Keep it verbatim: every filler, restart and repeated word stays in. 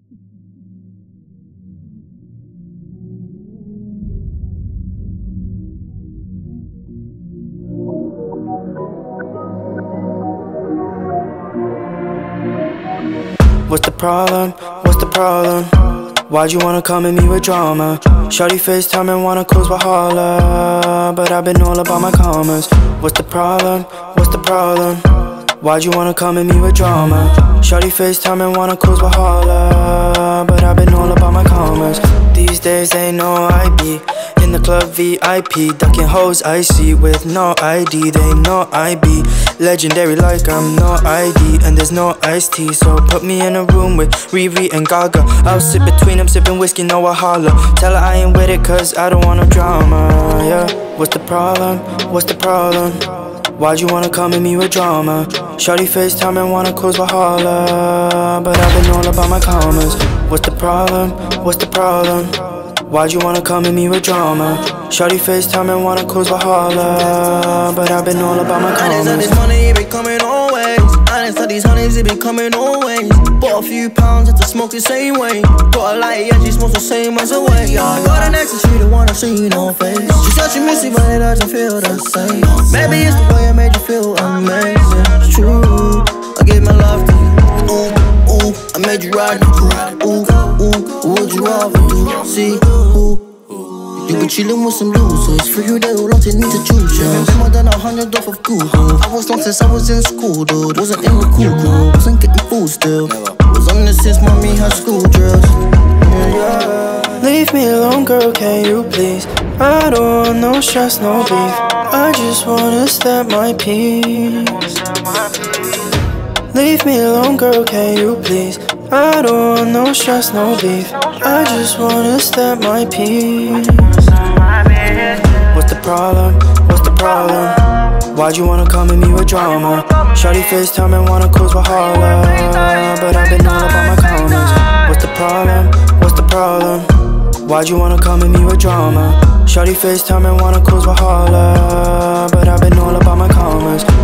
What's the problem? What's the problem? Why'd you wanna come at me with drama? Shawty FaceTime and wanna cruise Valhalla, but I've been all about my commas. What's the problem? What's the problem? Why'd you wanna come at me with drama? Shawty FaceTime and wanna cruise Valhalla, but I've been all about my commas. These days ain't no I B in the club V I P, ducking hoes I see with no I D. They know I be legendary like I'm no I D, and there's no iced tea. So put me in a room with Riri and Gaga. I'll sit between them sipping whiskey, no Wahala. Tell her I ain't with it cause I don't want no drama, yeah. What's the problem? What's the problem? Why'd you wanna come at me with drama? Shawty FaceTime and wanna cruise Valhalla, but I've been all about my commas. What's the problem? What's the problem? Why'd you wanna come at me with drama? Shawty FaceTime and wanna cruise Valhalla, but I've been all about my commas. Honest, this money, it been coming always. Honest, all these honeys, it been coming always. Bought a few pounds, had to smoke the same way. Got a light, yeah, she smokes the same as away. Yeah, got an ex and she don't wanna see no face. She said she miss me, but it doesn't feel the same. Maybe it's the way I made you feel amazing. It's true, I gave my love to you. Ooh, ooh, I made you ride it. Ooh, ooh, what would you rather do? See, ooh, you been chillin' with some losers. For you, they all lot need to choose ya. Spent more than a hundred off of Google. I was lost since I was in school, dude. Wasn't in the cool group, wasn't getting food still. Was on this since mommy had school drills. Yeah, yeah. Leave me alone, girl, can you please? I don't want no stress, no beef. I just wanna step my peace. Leave me alone, girl, can you please? I don't want no stress, no beef. I just wanna step my peace. What's the problem? What's the problem? Why'd you wanna come at me with drama? Shawty FaceTime and wanna cruise Valhalla, but I've been all about my commas. What's the problem? What's the problem? Why'd you wanna come at me with drama? Shawty FaceTime and wanna cruise Valhalla, but I've been all about my commas.